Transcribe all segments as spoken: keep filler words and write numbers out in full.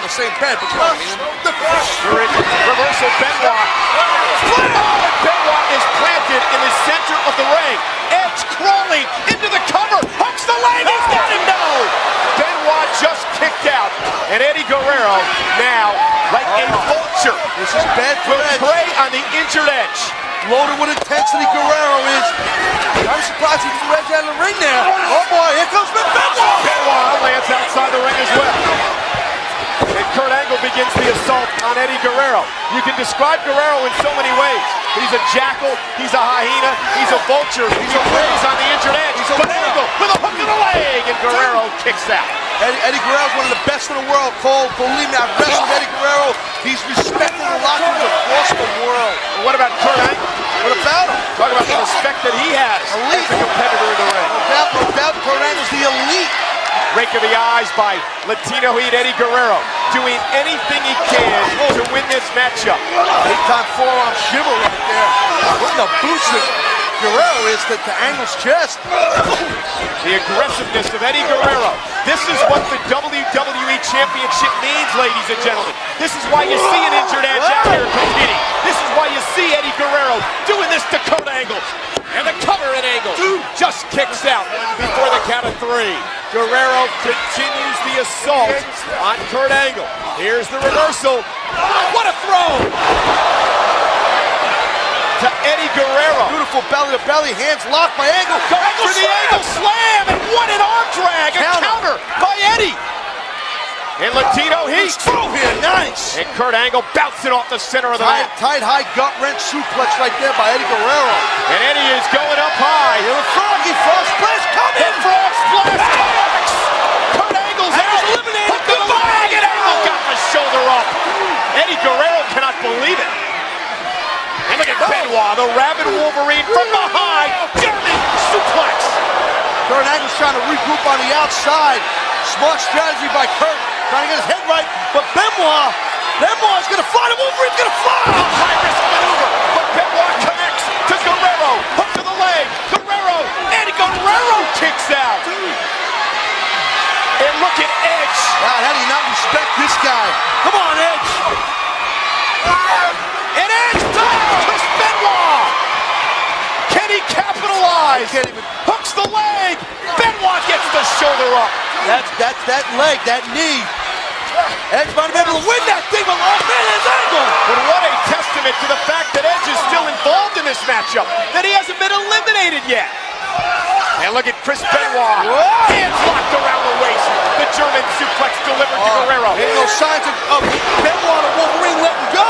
the same bed, but you know what I mean? You're in reversal, Benoit. Oh, and Benoit is planted in the center of the ring. Edge crawling into the cover, hooks the leg, he's got him, no! Benoit just kicked out, and Eddie Guerrero now, like a vulture, This is bad for will Edge. prey on the injured Edge. Loaded with intensity, Guerrero is. I'm surprised he threw Edge out of the ring there. Oh boy, here comes Benoit. Benoit lands outside the ring as well. And Kurt Angle begins the assault on Eddie Guerrero. You can describe Guerrero in so many ways. He's a jackal, he's a hyena, he's a vulture, he's a preys on the injured Edge. He's a But Angle with a hook in the leg, and Guerrero kicks out. Eddie, Eddie Guerrero's one of the best in the world, Cole. Believe me, I've wrestled Eddie Guerrero. He's respected in the locker room across the world. And what about Kurt Angle? What about him? Talk about the respect that he has Elite. as a competitor in the ring. No doubt, no doubt, Kurt Angle's the elite. Rake of the eyes by Latino Heat Eddie Guerrero, doing anything he can to win this matchup. Big time forearm shiver right there. Putting the boots that Guerrero is to, to Angle's chest. The aggressiveness of Eddie Guerrero. This is what the W W E Championship means, ladies and gentlemen. This is why you see an injured Edge out here competing. This is why you see Eddie Guerrero doing this to Kurt Angle. And the cover at Angle just kicks out before the count of three. Guerrero continues the assault on Kurt Angle. Here's the reversal. What a throw! To Eddie Guerrero. Beautiful belly to belly, hands locked by Angle. Going for the Angle slam, and what an arm drag! A Counter. counter by Eddie. And Latino Heat. Throw here, nice. And Kurt Angle bouncing off the center of the Tight, mat. tight, high gut wrench suplex right there by Eddie Guerrero. And Eddie is going up high. Here with Froggy, frog splash The coming. frog splash connects. Kurt Angle's Angle's out. eliminated. Hook to the leg, and Angle got the shoulder up. Eddie Guerrero cannot believe it. And look at Benoit, the rabid Wolverine from behind. German suplex. Kurt Angle's trying to regroup on the outside. Smart strategy by Kurt, trying to get his head right. But Benoit, Benoit's gonna fly. The Wolverine's gonna fly. A high-risk maneuver, but Benoit connects to Guerrero. Hook to the leg. Guerrero, and Guerrero kicks out. And look at Edge. God, how do you not respect this guy? Come on, Edge. And Edge dives Chris Benoit. Can he capitalize? Can't even. Hooks the leg. Benoit gets the shoulder up. That's that's that leg, that knee. Edge might have been able to win that thing, but oh man, his Angle. But what a testament to the fact that Edge is still involved in this matchup, that he hasn't been eliminated yet. And look at Chris Benoit. Whoa. Hands locked around the waist. The German suplex delivered to Oh, Guerrero. ain't no signs of, of Benoit or Wolverine letting go.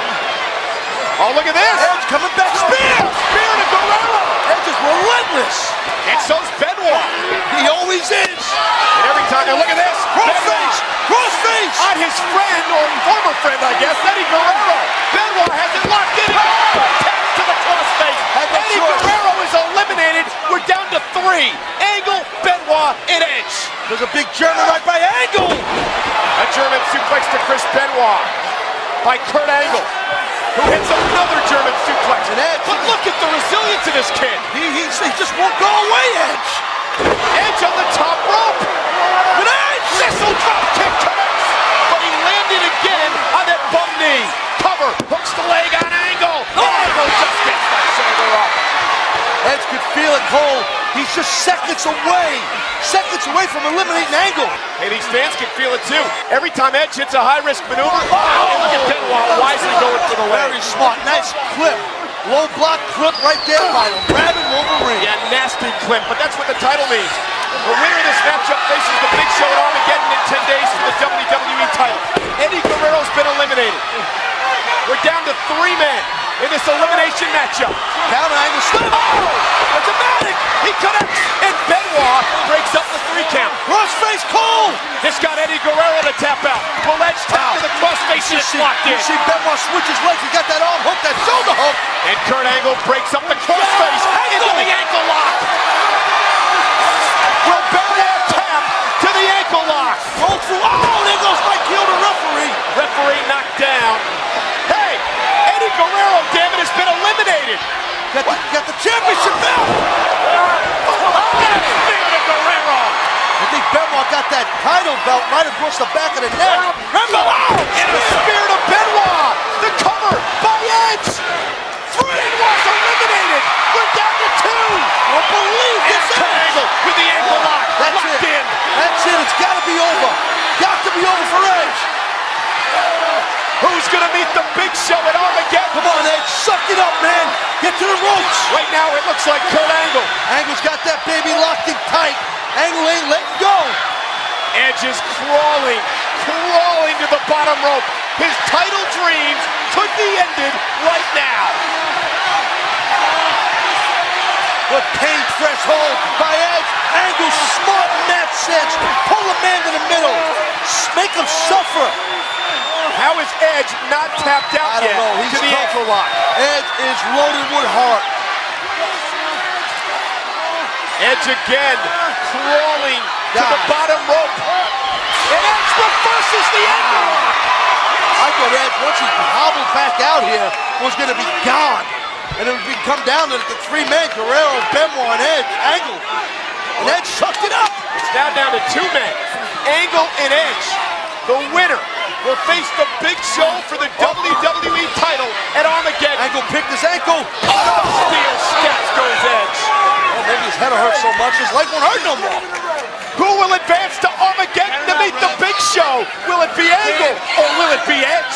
Oh, look at this. Edge coming back, spear. Spear to Guerrero. Edge is relentless. And so's Benoit. He always is. And every time, now look at this. Crossface, crossface. On his friend, or former friend, I guess, Eddie Guerrero. Benoit has it locked in. Oh, taps to the crossface. Had that Eddie choice. Guerrero is eliminated. We're down to three. Angle, Benoit, and Edge. There's a big German right by Angle. A German suplex to Chris Benoit by Kurt Angle, who hits another German suplex. And Edge. But look at the resilience of this kid. He, he, he just won't go away, Edge. Edge on the top rope. But Edge. Missile drop kick connects. But he landed again on that bum knee. Cover, hooks the leg on Angle. Oh, Angle just gets that shoulder up. Edge could feel it, Cole. He's just seconds away. Seconds away from eliminating Angle. Hey, these fans can feel it too. Every time Edge hits a high-risk maneuver, oh, and look at Benoit wisely going for the leg. Very smart. Nice clip. Low block clip right there by Rabid Wolverine. Yeah, nasty clip, but that's what the title means. The winner of this matchup faces the Big Show at Armageddon in ten days for the W W E title. Eddie Guerrero's been eliminated. We're down to three men in this elimination matchup. Counter Angle slip. Oh, a dramatic. He connects, and Benoit breaks up the three count. Crossface Cole. This got Eddie Guerrero to tap out. Will Edge tap to the crossface, and it's locked in. You see Benoit switch his legs. He got that arm hook, that shoulder hook. And Kurt Angle breaks up the crossface into the ankle lock. Will Benoit tap to the ankle lock? Roll through. Oh, there goes Mike Heel, the referee. Referee knocked down. Hey, Eddie Guerrero, damn it, has been eliminated. Got the, got the championship belt. Oh, spear to Guerrero. I think Benoit got that title belt right across the back of the neck. Remember, gotta be over. Got to be over for Edge. Who's gonna meet the Big Show at Armageddon? Come on, Edge, suck it up, man. Get to the ropes. Right now, it looks like Kurt Angle. Angle's got that baby locked in tight. Angle ain't letting go. Edge is crawling, crawling to the bottom rope. His title dreams could be ended right now. With pain threshold by Edge. Angle smart in that sense. Pull a man to the middle. Make him suffer. How is Edge not tapped out I don't yet know. He's to the tough. ankle lock? Edge is loaded with heart. Edge again, crawling to God. the bottom rope. And Edge reverses the ankle lock. I thought Edge, once he hobbled back out here, was going to be gone. And it would come down to the three men, Guerrero, Benoit, and Edge, Angle. And Edge sucked it up. It's now down to two men, Angle and Edge. The winner will face the Big Show for the W W E title at Armageddon. Angle picked his ankle. Oh, steel steps goes Edge. Oh, maybe his head will hurt so much, his leg won't hurt no more. Who will advance to Armageddon to meet the Big Show? Will it be Angle or will it be Edge?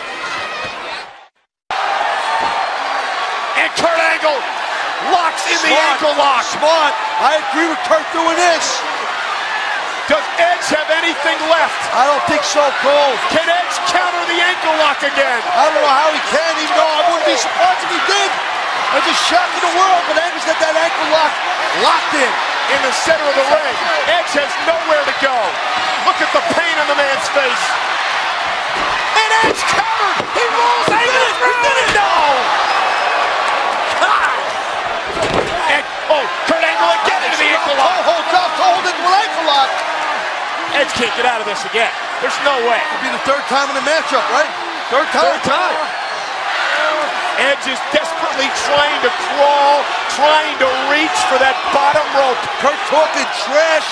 And Kurt Angle locks in the Smart. ankle lock. Smart. I agree with Kurt doing this. Does Edge have anything left? I don't think so, Cole. Can Edge counter the ankle lock again? I don't know how he can, even though I wouldn't be surprised if he did. It's a shock in the world, but Angle's got that ankle lock locked in. In the center of the ring, Edge has nowhere to go. Look at the pain on the man's face. And Edge covered. He rolls Angle through. He did it. No. God. And, oh, Kurt Angle again into the ankle lock. Cole holds up, Cole holds into an ankle lock. Edge can't get out of this again. There's no way. It'll be the third time in the matchup, right? Third time. Third time. Edge is desperately trying to crawl, trying to reach for that bottom rope. Kurt talking trash.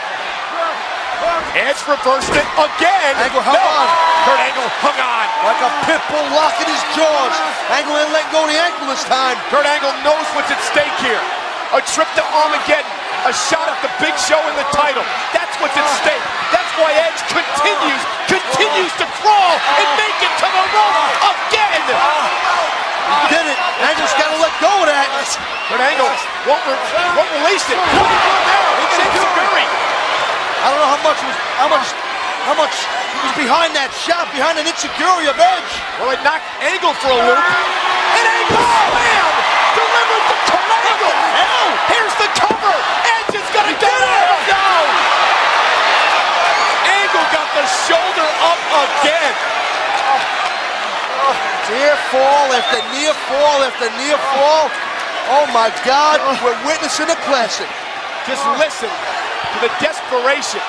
Edge reversed it again. Angle hung no. on. Kurt Angle hung on. Like a pit bull locking his jaws. Angle ain't letting go of the ankle this time. Kurt Angle knows what's at stake here. A trip to Armageddon. A shot at the Big Show in the title. That's what's at stake. That's why Edge continues, continues to crawl and make it to the rope again. He did it. Angle's got to let go of that. Kurt Angle won't, re won't release it. What are you doing now? He gets Insecurity. I don't know how much was how much how much was behind that shot, behind an insecurity of Edge. Well, it knocked Angle for a loop. And Angle slam delivered to Kurt Angle. Hell! Here's the cover. Edge is gonna get it. No. Angle got the shoulder up again. Near fall after near fall after near fall. Oh my God, we're witnessing a classic. Just listen to the desperation,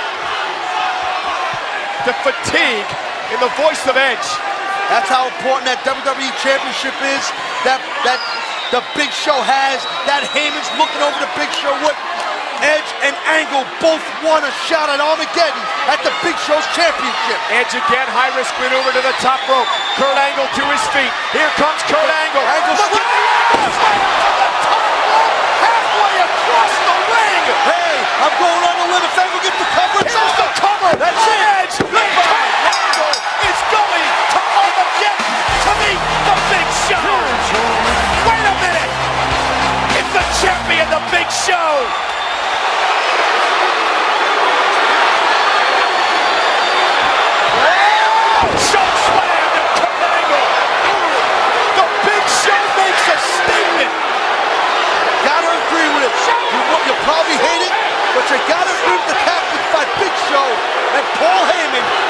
the fatigue in the voice of Edge. That's how important that W W E Championship is. That that the Big Show has. That Heyman's looking over the Big Show with. Edge and Angle both won a shot at Armageddon at the Big Show's championship. Edge again, high-risk maneuver to the top rope. Kurt Angle to his feet. Here comes Kurt Angle. Angle Look at the angle slam to the top rope, halfway across the ring. Hey, I'm going on the limit. If Angle gets the cover, it's Here's the over. cover. That's From it. Edge. And Kurt Angle is going to Armageddon to meet the Big Show. Wait a minute. It's the champion, the Big Show. Choke slam to Kurt Angle. The Big Show makes a statement. Gotta agree with it. You, you probably hate it, but you gotta agree with the tactics by Big Show and Paul Heyman